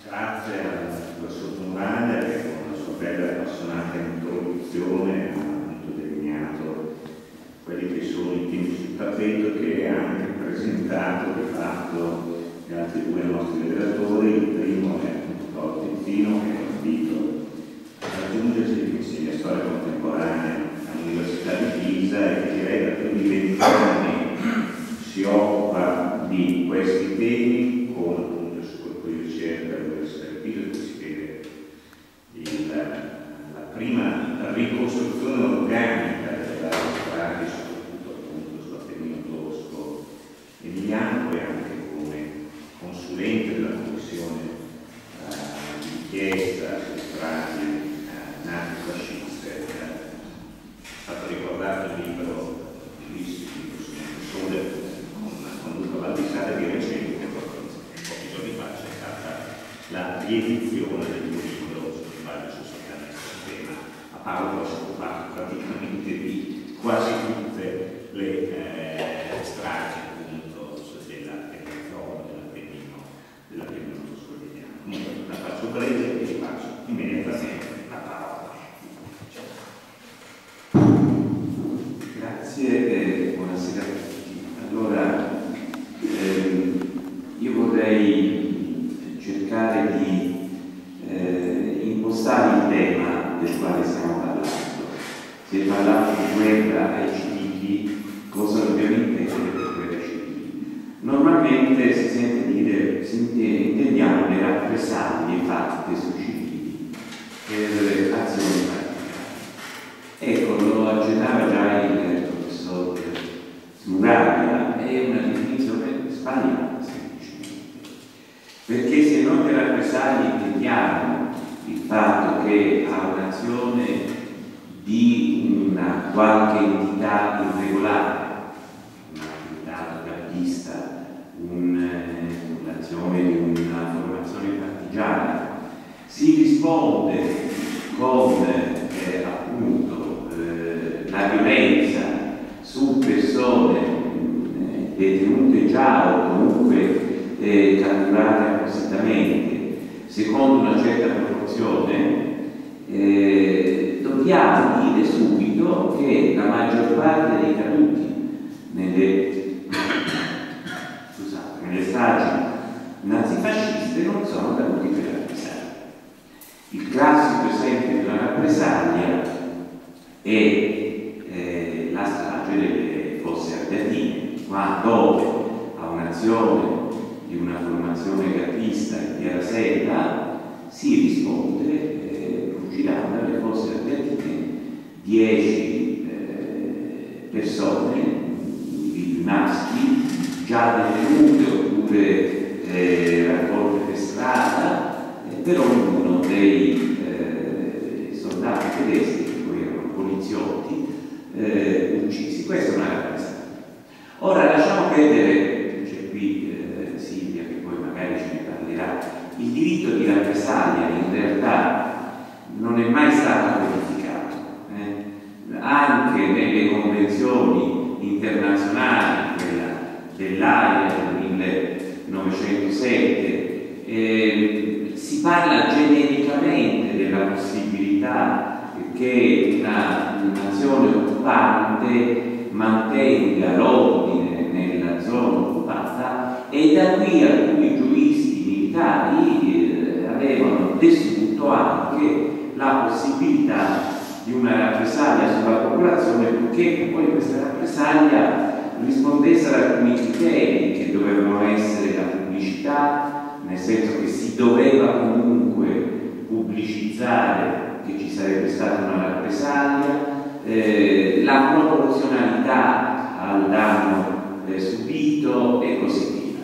Grazie al professor Muraglia che con la sua bella e appassionata introduzione ha appunto delineato quelli che sono i temi sul tappeto, che ha anche presentato di fatto gli altri due nostri relatori. Il primo è appunto Paolo Tizzino, che invito a raggiungersi, che insegna storia contemporanea all'Università di Pisa e che direi da più di 20 anni si occupa di questi temi con appunto il suo gruppo di ricerca all'Università di Pisa, dove si vede la prima ricostruzione organica della strada, soprattutto appunto sull'Appennino tosco emiliano, e anche come consulente della commissione di inchiesta sulle stragi nazifasciste. È stato ricordato il libro sul Sole con Luca Valdisare, di recente, pochi giorni fa c'è stata la riedizione del mio libro sul divario sul tema. A Paolo si è occupato praticamente di quasi tutte le stragi appunto dell'Appennino tosco-emiliano. Comunque la faccio breve e faccio immediatamente la parola. Grazie e buonasera a tutti. Allora, io vorrei cercare di impostare il tema del quale stiamo parlando. Si è parlato di guerra ai civili, cosa dobbiamo intendere per guerra ai civili? Normalmente si sente dire, intendiamo le rappresaglie fatte sui civili per azioni particolari. Ecco, lo accennava già il professor Smuraglia, è una definizione sbagliata semplicemente, perché se noi per rappresaglie intendiamo il fatto che a un'azione di una qualche entità irregolare, un'attività gabbista, un'azione di una formazione partigiana, si risponde con appunto la violenza su persone detenute già o comunque catturate appositamente secondo una certa proporzione, dobbiamo dire subito che la maggior parte dei caduti nelle stragi nazifasciste non sono caduti per rappresaglia. Il classico esempio di una rappresaglia è la strage delle Fosse Ardeatine, dove a un'azione di una formazione gabbista in Via Rasella si risponde fucilando alle Fosse Ardeatine 10 persone, individui maschi, già detenute oppure raccolte per strada, per ognuno dei soldati tedeschi, che poi erano poliziotti, uccisi. Questa è una rappresaglia. Ora lasciamo perdere, c'è qui Silvia che poi magari ce ne parlerà, il diritto di rappresaglia in realtà non è mai stato codificato. Anche nelle convenzioni internazionali, quella dell'Aia del 1907, si parla genericamente della possibilità che una nazione occupante mantenga l'ordine nella zona occupata, e da qui alcuni giuristi militari avevano descritto anche la possibilità di una rappresaglia sulla popolazione, purché poi questa rappresaglia rispondesse ad alcuni criteri che dovevano essere la pubblicità, nel senso che si doveva comunque pubblicizzare che ci sarebbe stata una rappresaglia, la proporzionalità al danno subito e così via.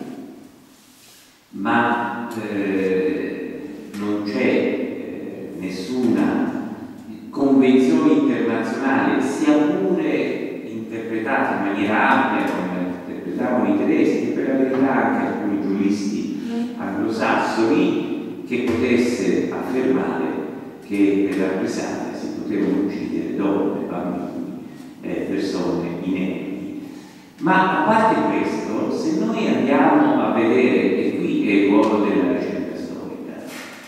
Ma non c'è nessuna convenzione internazionale, sia pure interpretata in maniera ampia come interpretavano i tedeschi, e per la verità anche alcuni giuristi anglosassoni, che potesse affermare che per rappresaglia si potevano uccidere donne, bambini, persone inermi. Ma a parte questo, se noi andiamo a vedere, e qui è il ruolo della ricerca storica,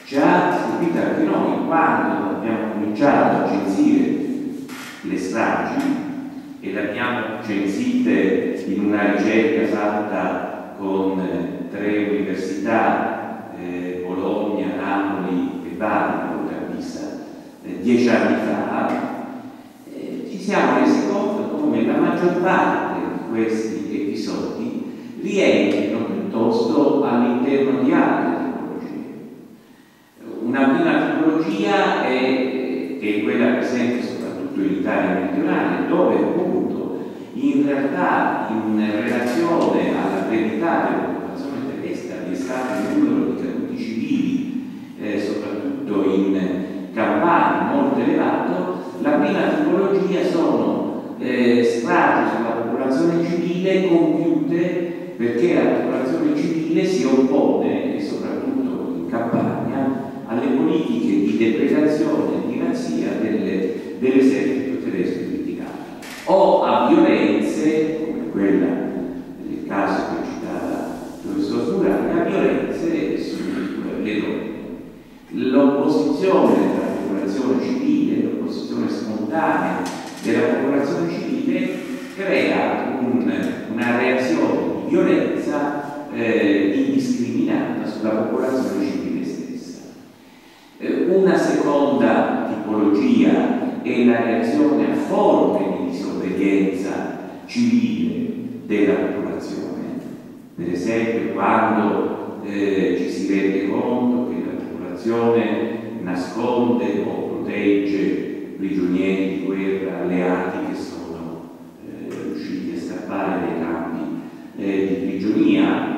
ci ha stupito anche noi quando abbiamo cominciato a censire le stragi, e le abbiamo censite in una ricerca fatta con 3 università, Bologna, Napoli e Bari, l'ho vista 10 anni fa, ci siamo resi conto come la maggior parte di questi episodi rientrino piuttosto all'interno di altre tipologie. Una prima tipologia che è quella presente soprattutto in Italia meridionale, dove appunto in realtà in relazione alla verità dell'occupazione tedesca vi è stato un numero di caduti civili, soprattutto in Campania, molto elevato. La prima tipologia sono stragi sulla popolazione civile compiute perché la popolazione civile si oppone, e soprattutto in Campania, alle politiche di depredazione e di razzia dell'esercito tedesco criticato, o a violenze, come quella del caso che citava il professor Sburani, a violenze sulle donne. L'opposizione della popolazione civile, l'opposizione spontanea della popolazione civile crea una reazione di violenza indiscriminata sulla popolazione civile stessa. Una seconda tipologia è la reazione a forme di disobbedienza civile della popolazione. Per esempio, quando ci si rende conto che la popolazione nasconde o protegge prigionieri di guerra alleati che sono riusciti a scappare dai campi di prigionia.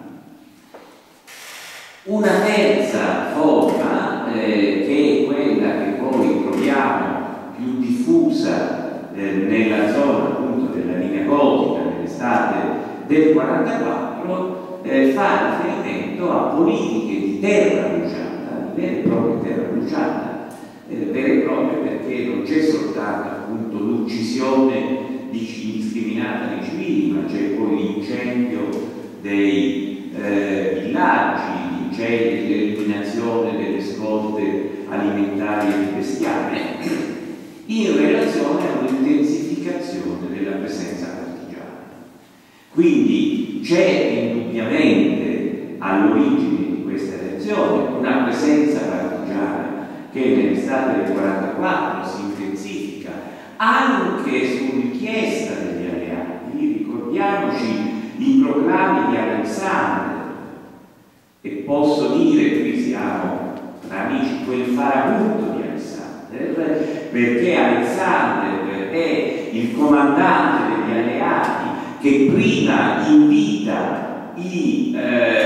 Una terza forma, che è quella che poi troviamo più diffusa nella zona appunto della linea gotica nell'estate del 1944, fa riferimento a politiche di terra bruciata, di vera e propria terra bruciata, vera e propria perché non c'è soltanto appunto l'uccisione indiscriminata dei civili, ma c'è poi l'incendio dei villaggi, l'eliminazione delle scorte alimentari e di bestiame, in relazione a un'intensificazione della presenza partigiana. Quindi c'è indubbiamente all'origine di questa reazione una presenza partigiana che nell'estate del 1944 si intensifica anche su richiesta degli alleati. Ricordiamoci i proclami di Alexander. E posso dire, qui siamo tra amici, quel farabutto di Alexander, perché Alexander è il comandante degli alleati che prima invita i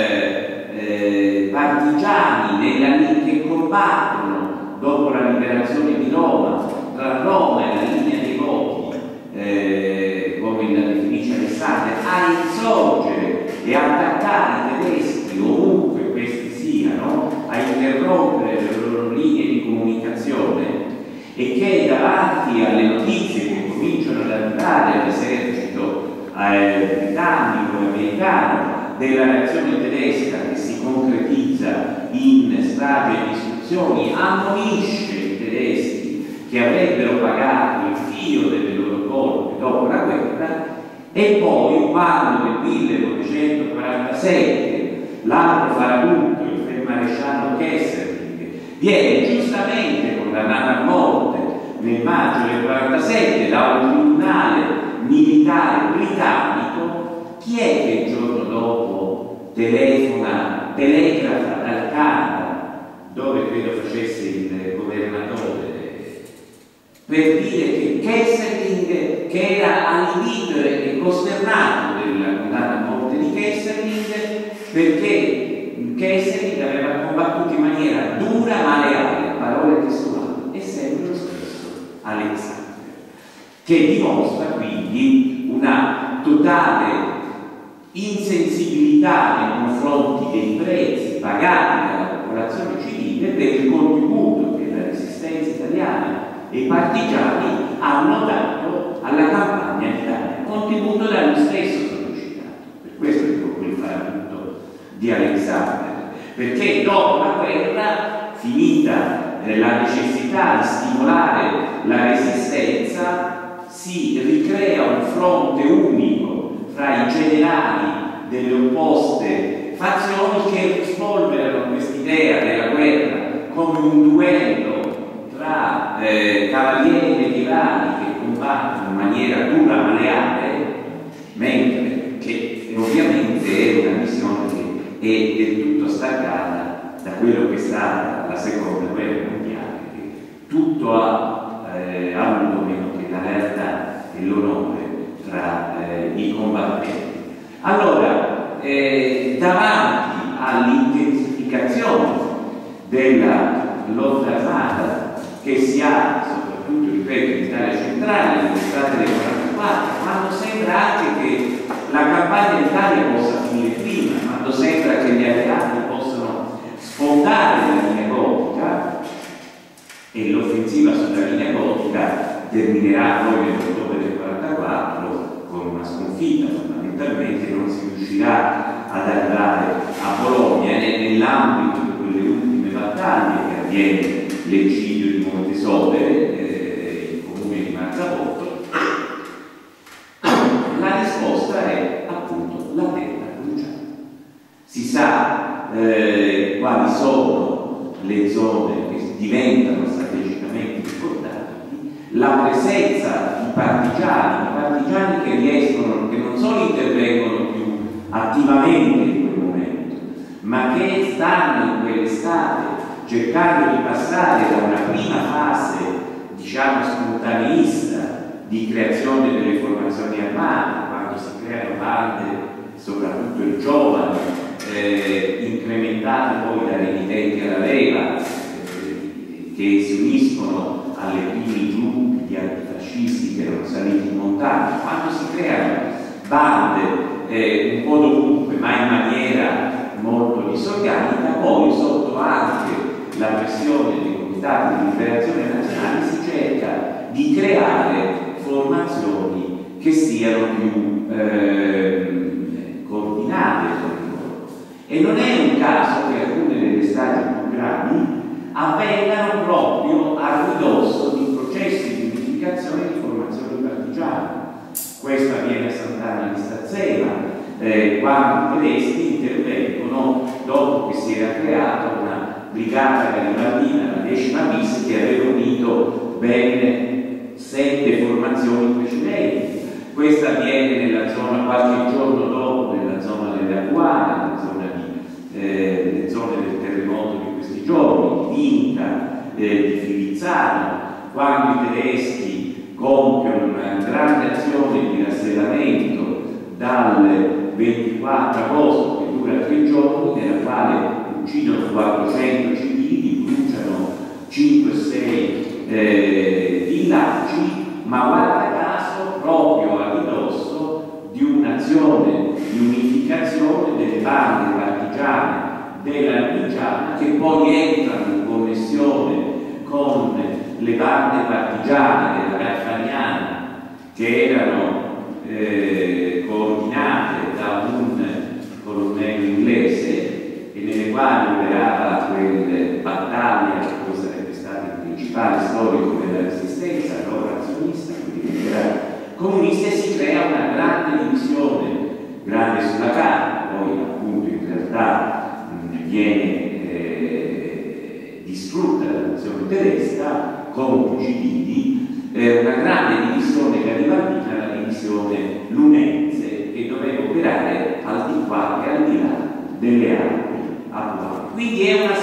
partigiani che combattono dopo la liberazione di Roma, tra Roma e la linea dei Goti, come la definisce Alexander, a insorgere e attaccare i tedeschi ovunque questi siano, a interrompere le loro linee di comunicazione, e che davanti alle notizie che cominciano ad arrivare all'esercito britannico e americano della reazione tedesca che si concretizza in stragi e distruzioni, ammonisce i tedeschi che avrebbero pagato il fio delle loro colpe dopo la guerra. E poi, quando nel 1947 l'altro farabutto, il feldmaresciallo Kesselring, viene giustamente condannato a morte nel maggio del 1947 da un tribunale militare britannico, chi è che il giorno dopo telegrafa dal Canada, dove credo facesse il governatore, per dire che Kesselring, che era allibito e costernato della condanna a morte di Kesselring, perché Kesselring aveva combattuto in maniera dura ma leale, parole testuali, e sempre lo stesso Alexander, che dimostra quindi una totale insensibilità nei confronti dei prezzi pagati dalla popolazione civile per il contributo che la resistenza italiana e i partigiani hanno dato alla campagna d'Italia, contributo da lui stesso sollecitato. Per questo dico quel farabutto di Alexander, perché dopo la guerra finita la necessità di stimolare la resistenza, si ricrea un fronte unico fra i generali delle opposte fazioni che rispolverano quest'idea della guerra come un duello tra cavalieri medievali che combattono in maniera dura ma leale, mentre che ovviamente è una visione che è del tutto staccata da quello che è stata la seconda guerra mondiale, che tutto ha avuto meno che la realtà e l'onore tra i combattenti. Allora, davanti all'intensificazione della lotta armata che si ha, soprattutto ripeto, in Italia centrale, nell'estate del 1944, quando sembra anche che la campagna d'Italia possa finire prima, quando sembra che gli alleati possano sfondare la linea gotica, e l'offensiva sulla linea gotica terminerà poi nell'ottobre del 1944 con una sconfitta, fondamentalmente non si riuscirà ad arrivare a Bologna, e nell'ambito di quelle ultime battaglie che avviene l'eccidio di Montesopere, il comune di Marzabotto, la risposta è appunto la terra bruciata. Si sa quali sono le zone che diventano strategicamente importanti, la presenza di partigiani che riescono, che non solo intervengono più attivamente in quel momento, ma che stanno in quell'estate cercando di passare da una prima fase, diciamo, spontaneista di creazione delle formazioni armate, quando si creano bande, soprattutto i giovani, incrementate poi da renitenti alla leva, che si uniscono alle primi gruppi di antifascisti che erano saliti in montagna, quando si creano bande un po' dovunque, ma in maniera molto disorganica, poi sotto anche la pressione dei comitati di liberazione nazionale si cerca di creare formazioni che siano più coordinate tra di loro. E non è un caso che alcune delle stragi più gravi avvengano proprio a ridosso di processi di unificazione di formazioni partigiane. Questo avviene a Sant'Anna di Stazzema, quando i tedeschi intervengono dopo che si era creata una brigata garibaldina, la 10ª bis, che aveva unito ben 7 formazioni precedenti. Questo avviene nella zona, qualche giorno dopo, nella zona delle Aguane, nelle zone del terremoto di questi giorni, di Vinca, di Fivizzano, quando i tedeschi compiono una grande azione di rastrellamento dal 24 agosto, che dura 3 giorni, nella quale uccidono 400 civili, bruciano 5-6 villaggi, ma guarda caso proprio a ridosso di un'azione di unificazione delle bande partigiane della Lunigiana, che poi entrano in connessione con le bande partigiane della Garfagnana, che erano coordinate da un colonnello inglese, e nelle quali operava quelle battaglie, che poi sarebbe stato il principale storico della resistenza, allora azionista, quindi era comunista, e si crea una grande divisione, grande sulla carta, poi appunto in realtà viene distrutta dall'azione tedesca con civili, una grande divisione garibaldina, la divisione lunense, che doveva operare al di qua e al di là delle Alpi attuali. Quindi è una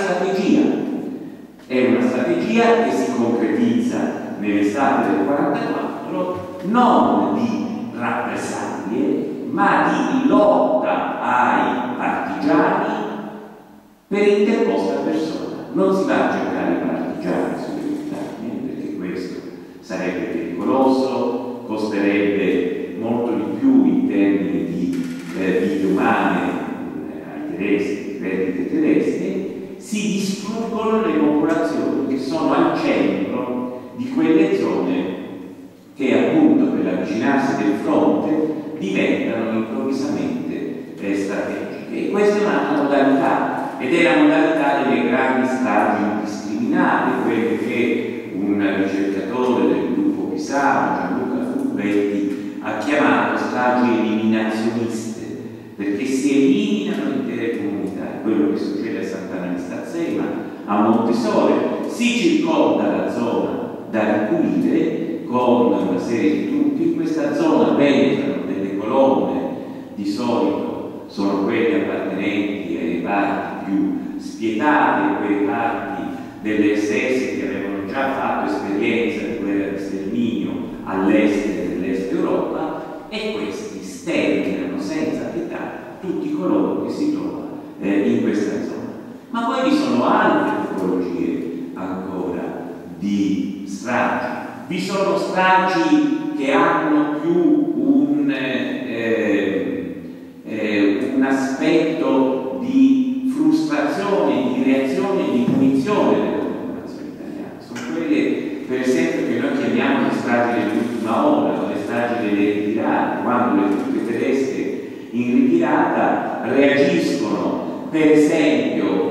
strategia che si concretizza nell'estate del 1944, non di rappresaglie, ma di lotta ai partigiani per interposta persona. Non si va a cercare i partigiani sulle montagne, perché questo sarebbe pericoloso, costerebbe molto di più in termini di vite umane ai tedeschi, perdite tedesche. Si distruggono le popolazioni che sono al centro di quelle zone che appunto per l'avvicinarsi del fronte diventano improvvisamente strategiche. E questa è un'altra modalità, ed è la modalità delle grandi stragi indiscriminate nominate, quelle che un ricercatore del gruppo Pisano, Gianluca Furbetti, ha chiamato stragi eliminazioniste, perché si eliminano intere comunità. È quello che succede a Sant'Anna di Stazzema, a Montesole. Si circonda la zona da ripulire con una serie di trucchi. In questa zona penetrano delle colonne, di solito sono quelle appartenenti alle parti più spietate, quelle parti delle SS che avevano già fatto esperienza di guerra di sterminio all'est e nell'est Europa, e questi sterminano senza pietà tutti coloro che si trovano in questa zona. Ma poi vi sono altre tipologie ancora di stragi. Vi sono stragi che hanno più un aspetto di frustrazione, di reazione, di punizione della popolazione italiana. Sono quelle, per esempio, che noi chiamiamo le stragi dell'ultima ora, o le stragi delle ritirate, quando le truppe tedesche in ritirata reagiscono. Per esempio,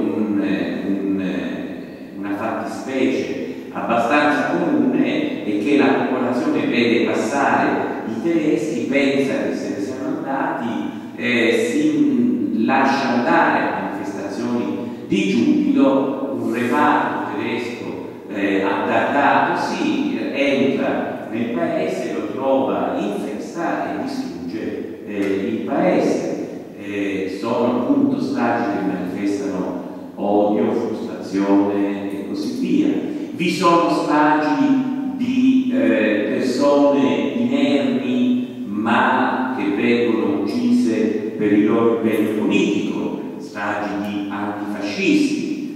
una fattispecie abbastanza comune è che la popolazione vede passare i tedeschi, pensa che se ne siano andati, si lascia andare a manifestazioni di giubilo. Un reparto tedesco attardato entra nel paese, lo trova in festa e distrugge il paese. Sono appunto stragi che manifestano odio, frustrazione e così via. Vi sono stragi di persone inermi ma che vengono uccise per il loro impegno politico, stragi di antifascisti.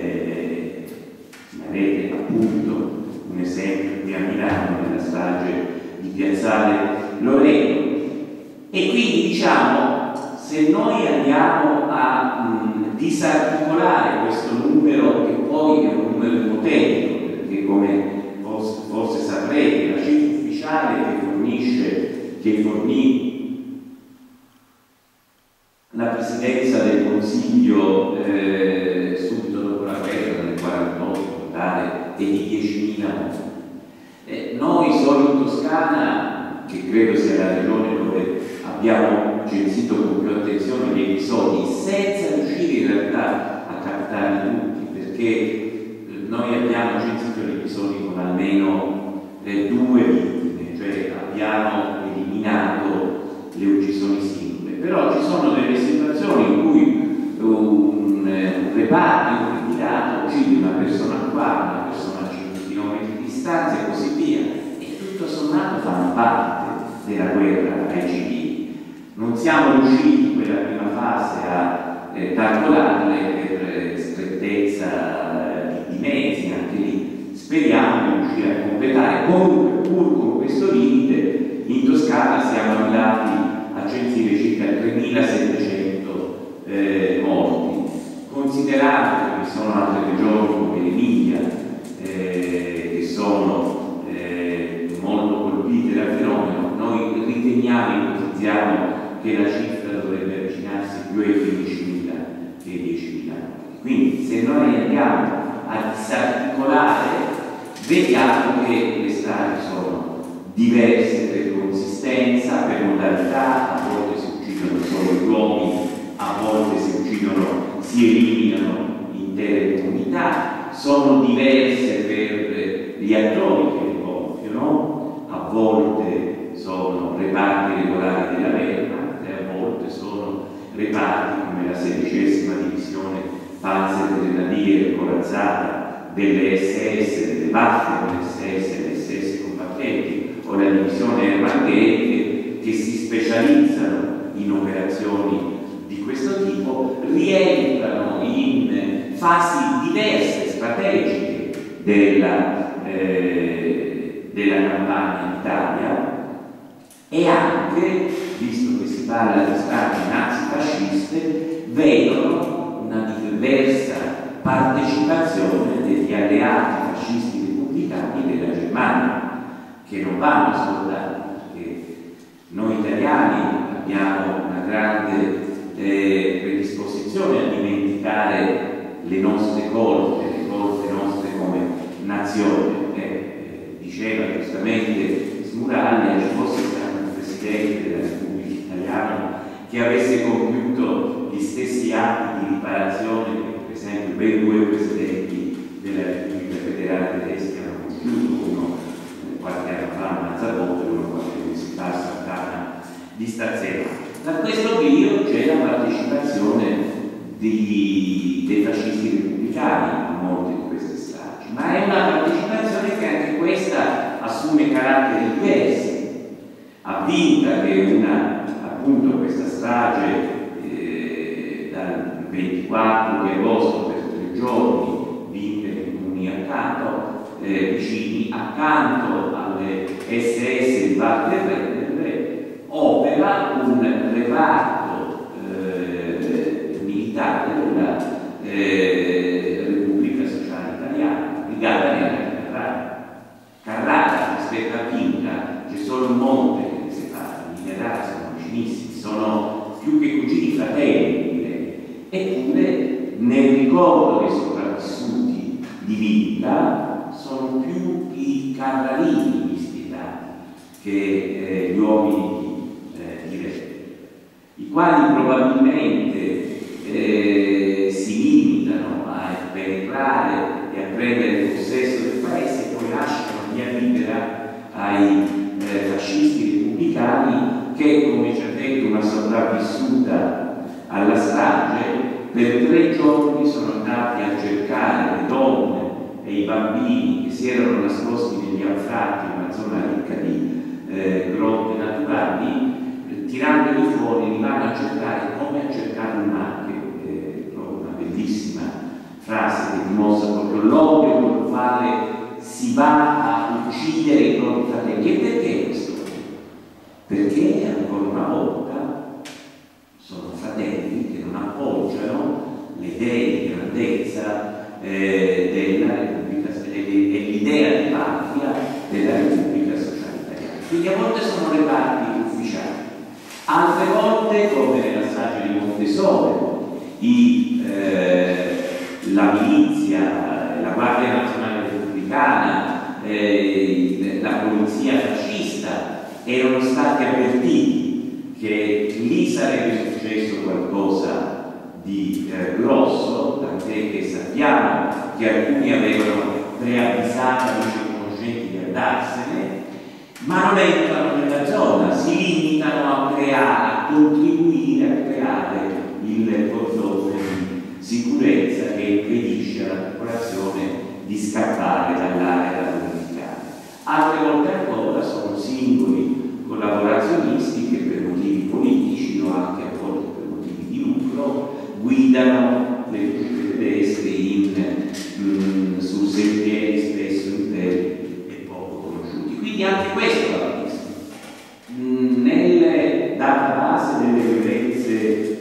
Avete appunto un esempio qui a Milano nella strage di Piazzale Loreto. E quindi diciamo, se noi andiamo a disarticolare questo numero, che poi è un numero ipotetico, perché come forse saprete, la cifra ufficiale che fornì la Presidenza del Consiglio subito dopo la guerra nel 1948 è di 10.000 morti. Noi solo in Toscana, che credo sia la regione dove abbiamo censito con più attenzione gli episodi, senza riuscire in realtà a captarli tutti, perché noi abbiamo censito gli episodi con almeno 2 vittime, cioè abbiamo eliminato le uccisioni singole. Però ci sono delle situazioni in cui un reparto, un ritirato uccide una persona qua, una persona a 5 km di distanza e così via, e tutto sommato fanno parte della guerra ai civili. Non siamo riusciti in quella prima fase a calcolarle per strettezza di mezzi, anche lì speriamo di riuscire a completare. Comunque, pur con questo limite, in Toscana siamo arrivati a censire circa 3.700 morti. Considerando che vi sono altre regioni come l'Emilia che sono molto colpite dal fenomeno, noi riteniamo, ipotizziamo che la cifra dovrebbe avvicinarsi più ai 15.000 che ai 10.000. Quindi se noi andiamo a disarticolare, vediamo che le stragi sono diverse per consistenza, per modalità. A volte si uccidono solo gli uomini, a volte si eliminano intere comunità, sono diverse per gli attori che le compiono. A volte sono reparti regolari della Wehrmacht e a volte sono reparti come la 16ª divisione Panzergrenadiere corazzata delle SS, delle Waffen SS, le SS combattenti, o la divisione Ermanghetti, che si specializzano in operazioni di questo tipo, rientrano in fasi diverse, strategiche della campagna in Italia, e anche, visto che si parla di stragi nazifasciste, vedono una diversa partecipazione degli alleati fascisti repubblicani della Germania, che non vanno ascoltati, perché noi italiani abbiamo una grande predisposizione a dimenticare le nostre colpe, le colpe nostre giustamente Smuraglia, ci fosse stato un Presidente della Repubblica Italiana che avesse compiuto gli stessi atti di riparazione che per esempio ben 2 Presidenti della Repubblica Federale Tedesca hanno compiuto, uno qualche anno fa a Mazzarotto e uno qualche mese fa a Sant'Anna di Stazzema. Da questo periodo c'è la partecipazione dei fascisti repubblicani a molte di queste stragi, ma è una partecipazione che anche questa assume caratteri diversi. Avvinta che appunto questa strage dal 24 di agosto per 3 giorni vinta in comuni accanto, vicini, accanto alle SS di Walter opera un reparto militare della Repubblica Sociale Italiana, brigata nera Carrara. Carrara rispetto a Vinca c'è solo un monte che li separa, i minerali sono vicinissimi, sono più che cugini fratelli, direi. Eppure nel ricordo dei sopravvissuti di Vinca sono più i carrarini gli spietati che gli uomini di Re, i quali probabilmente si limitano a penetrare e a prendere possesso del paese e poi lasciano via libera ai fascisti repubblicani che, come ci ha detto una sopravvissuta alla strage, per 3 giorni sono andati a cercare le donne e i bambini che si erano nascosti negli anfratti, una zona ricca di grotte naturali, tirandoli fuori li vanno a cercare come a cercare un marchio. Una bellissima frase che dimostra proprio l'odio con il quale si va a uccidere i propri fratelli. E perché questo? Perché ancora una volta sono fratelli che non appoggiano le idee di grandezza della Repubblica e l'idea di patria della Repubblica Sociale Italiana. Quindi a volte sono reparti ufficiali, altre volte, come nella strage di Montesole, la milizia, la Guardia Nazionale Repubblicana, la polizia fascista erano stati avvertiti che lì sarebbe successo qualcosa di grosso, tant'è che sappiamo che alcuni avevano preavvisato i circonoscenti di andarsene, ma non entrano nella zona, si limitano a creare, a contribuire a creare il cordone di sicurezza che impedisce alla popolazione di scappare dall'area dominicana. Altre volte ancora sono singoli collaborazionisti che per motivi politici o anche a volte per motivi di lucro guidano le truppe tedesche su sentieri spesso interni e poco conosciuti. Quindi anche questo va visto. Nelle database delle violenze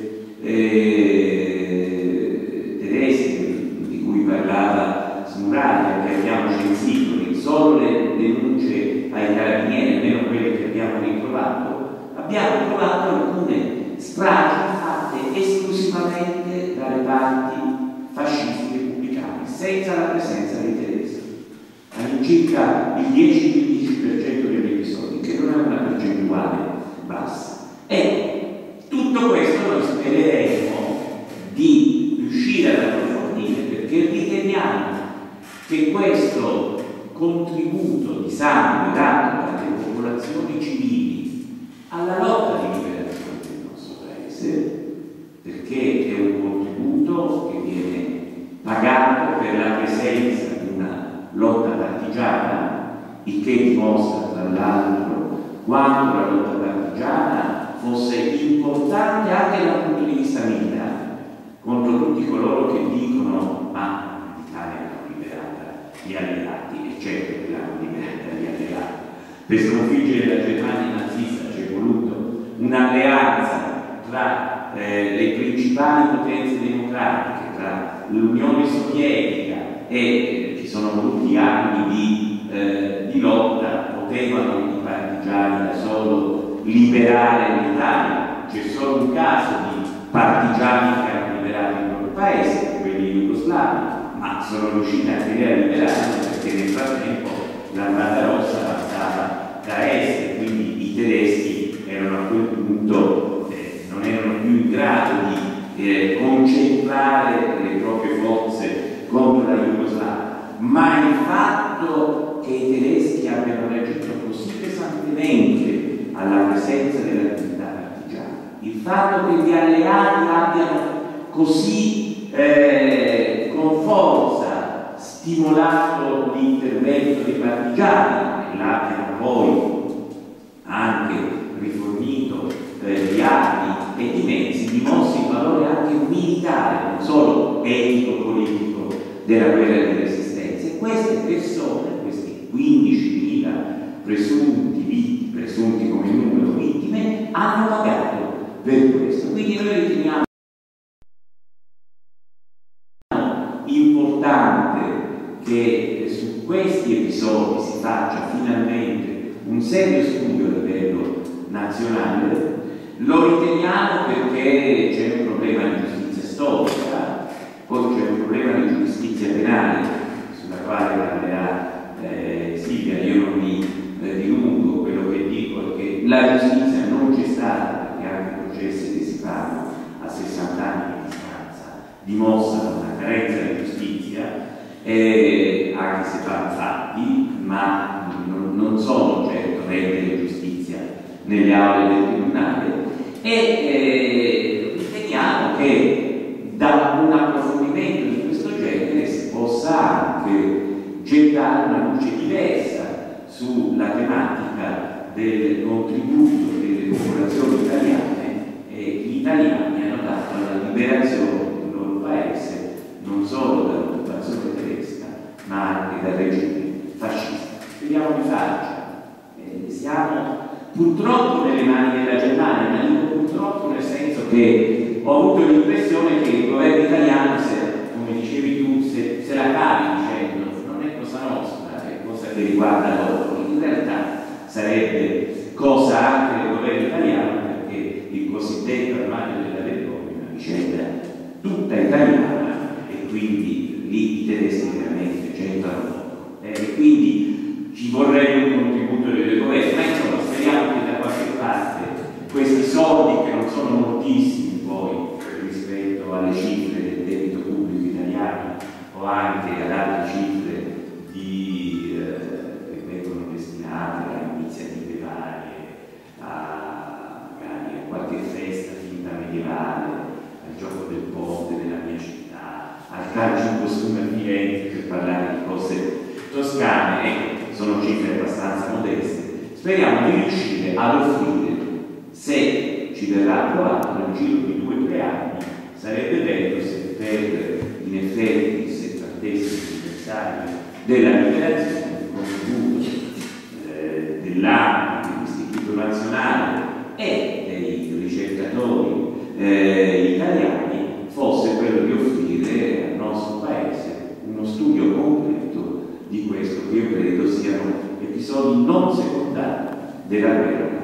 tedesche di cui parlava Smuraglia, che abbiamo censito, solo le denunce ai carabinieri, almeno quelle che abbiamo ritrovato, abbiamo trovato alcune stragi fatte esclusivamente da reparti fascisti repubblicani, senza la presenza dei tedeschi, all'incirca il 10-15% degli episodi, che non è una percentuale bassa. Ecco, tutto questo noi spereremo di riuscire ad approfondire, perché riteniamo che questo contributo di sangue dato dalle popolazioni civili alla lotta di liberazione del nostro paese, perché è un contributo che viene pagato per la presenza di una lotta partigiana, il che dimostra tra l'altro quanto la lotta partigiana fosse importante anche dal punto di vista militare, contro tutti coloro che dicono ma l'Italia l'ha liberata gli alleati, e certo che l'hanno liberata gli alleati. Per sconfiggere la Germania nazista c'è voluto un'alleanza tra le principali potenze democratiche, tra l'Unione Sovietica e ci sono voluti anni di lotta. Potevano i partigiani da solo liberare l'Italia? C'è solo un caso di partigiani che hanno liberato il proprio paese, quelli jugoslavi, ma sono riusciti anche a liberarlo perché nel frattempo l'Armata Rossa passava da est, e quindi i tedeschi erano a quel punto, non erano più in grado di concentrare le proprie forze contro la Jugoslavia, ma il fatto che i tedeschi abbiano reagito così pesantemente alla presenza dell'attività partigiana, il fatto che gli alleati abbiano così con forza stimolato l'intervento dei partigiani e l'abbiano poi anche rifornito di armi e di mezzi, dimostra il valore anche militare, non solo etico-politico, della guerra di resistenza. E queste persone, questi 15.000 presunti come numero vittime, hanno pagato per questo. Quindi noi riteniamo importante che su questi episodi si faccia finalmente un serio studio a livello nazionale. Lo riteniamo perché c'è un problema di giustizia storica, poi c'è un problema di giustizia penale sulla quale parlerà Silvia. Io non mi dilungo, quello che dico è che la giustizia non c'è stata, perché anche i processi che si fanno a 60 anni di distanza dimostrano una carenza di giustizia, anche se fanno fatti, ma non sono certo rendere giustizia nelle aule del tribunale. E riteniamo che da un approfondimento di questo genere si possa anche gettare una luce diversa sulla tematica del contributo delle popolazioni italiane e gli italiani hanno dato alla liberazione del loro paese, non solo dall'occupazione tedesca, ma anche dal regime fascista. Speriamo di farci. Siamo purtroppo nelle mani della Germania, ma dico purtroppo nel senso che ho avuto l'impressione che il governo italiano, come dicevi tu, se la cavi dicendo non è cosa nostra, è cosa che riguarda loro. In realtà sarebbe cosa anche del governo italiano, perché il cosiddetto armadio della vergogna è una vicenda tutta italiana e quindi lì i tedeschi veramente c'entrano poco. E quindi ci vorrebbe un contributo delle governi, ma insomma speriamo che da qualche parte questi soldi, che non sono moltissimi poi rispetto alle cifre del debito pubblico italiano o anche ad altre cifre che vengono destinate a iniziative varie, magari a qualche festa finta medievale, al gioco del ponte della mia città, al calcio in costume a Firenze, per parlare di cose toscane, ecco, sono cifre abbastanza modeste. Speriamo di riuscire ad offrire, se ci verrà approvato nel giro di 2 o 3 anni, sarebbe bello se per in effetti il 70° anniversario della liberazione, il contributo dell'ANPI, dell'Istituto Nazionale e dei ricercatori italiani fosse quello di offrire al nostro paese uno studio completo di questo, che io credo siano episodi non secondari della guerra